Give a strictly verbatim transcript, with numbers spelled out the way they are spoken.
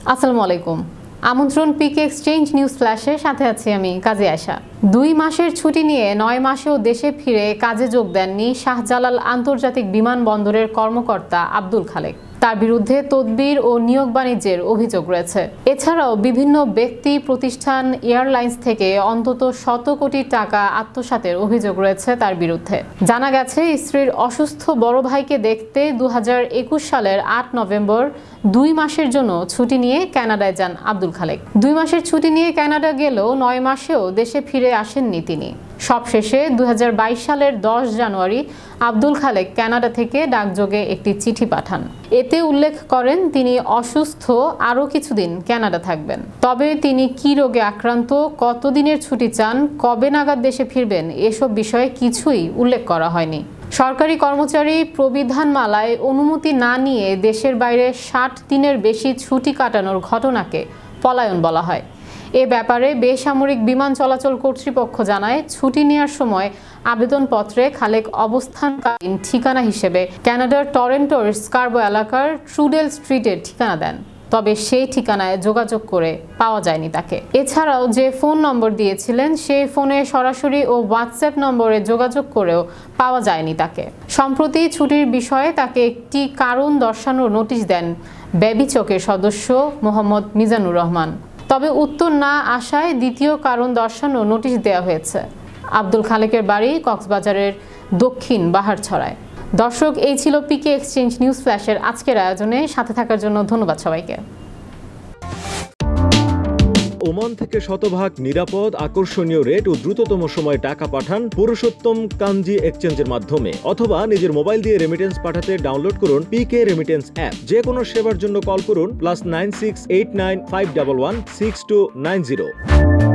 আসসালামু আলাইকুম। আমন্ত্রণ পিকে এক্সচেঞ্জ নিউজ ফ্ল্যাশের সাথে আছি আমি কাজী আয়েশা। দুই মাসের ছুটি নিয়ে নয় মাসেও দেশে ফিরে কাজে যোগ দেননি শাহজালাল আন্তর্জাতিক বিমানবন্দরের কর্মকর্তা আব্দুল খালেক। তার বিরুদ্ধে তদবির ও নিয়োগ বাণিজ্যের অভিযোগ রয়েছে। এছাড়াও বিভিন্ন ব্যক্তি প্রতিষ্ঠান এয়ারলাইন্স থেকে অন্তত শত কোটি টাকা আত্মসাতের অভিযোগ রয়েছে তার বিরুদ্ধে। জানা গেছে, স্ত্রীর অসুস্থ বড় ভাইকে দেখতে দু হাজার একুশ সালের আট নভেম্বর দুই মাসের জন্য ছুটি নিয়ে কানাডায় যান আব্দুল খালেক। দুই মাসের ছুটি নিয়ে কানাডা গেলেও নয় মাসেও দেশে ফিরে আসেননি তিনি। সবশেষে দুই হাজার বাইশ সালের দশ জানুয়ারি আব্দুল খালেক কানাডা থেকে ডাকযোগে একটি চিঠি পাঠান। এতে উল্লেখ করেন তিনি অসুস্থ, আরও কিছুদিন কানাডা থাকবেন। তবে তিনি কী রোগে আক্রান্ত, কতদিনের ছুটি চান, কবে নাগাদ দেশে ফিরবেন, এসব বিষয়ে কিছুই উল্লেখ করা হয়নি। সরকারি কর্মচারী প্রবিধানমালায় অনুমতি না নিয়ে দেশের বাইরে ষাট দিনের বেশি ছুটি কাটানোর ঘটনাকে পলায়ন বলা হয়। এ ব্যাপারে বেসামরিক বিমান চলাচল কর্তৃপক্ষ জানায়, ছুটি নেওয়ার সময় আবেদনপত্রে খালেক অবস্থানকালীন ঠিকানা হিসেবে কানাডার টরেন্টোর স্কারবো এলাকার ট্রুডেল স্ট্রিটের ঠিকানা দেন। তবে সেই ঠিকানায় যোগাযোগ করে পাওয়া যায়নি তাকে। এছাড়াও যে ফোন নম্বর দিয়েছিলেন সেই ফোনে সরাসরি ও হোয়াটসঅ্যাপ নম্বরে যোগাযোগ করেও পাওয়া যায়নি তাকে। সম্প্রতি ছুটির বিষয়ে তাকে একটি কারণ দর্শানোর নোটিশ দেন বেবিচকের সদস্য মোহাম্মদ মিজানুর রহমান। তবে উত্তর না আসায় দ্বিতীয় কারণ দর্শানোর নোটিশ দেওয়া হয়েছে। আব্দুল খালেকের বাড়ি কক্সবাজারের দক্ষিণ বাহারছড়ায়। দর্শক, এই ছিল পিকে এক্সচেঞ্জ নিউজ ফ্ল্যাশের আজকের আয়োজনে। সাথে থাকার জন্য ধন্যবাদ সবাইকে। ওমান থেকে শতভাগ নিরাপদ, আকর্ষণীয় রেট ও দ্রুততম সময়ে টাকা পাঠান পুরুষোত্তম কাঞ্জি এক্সচেঞ্জের মাধ্যমে, অথবা নিজের মোবাইল দিয়ে রেমিটেন্স পাঠাতে ডাউনলোড করুন পিকে রেমিটেন্স অ্যাপ। যে কোনো সেবার জন্য কল করুন plus nine six eight nine five one one six two nine zero.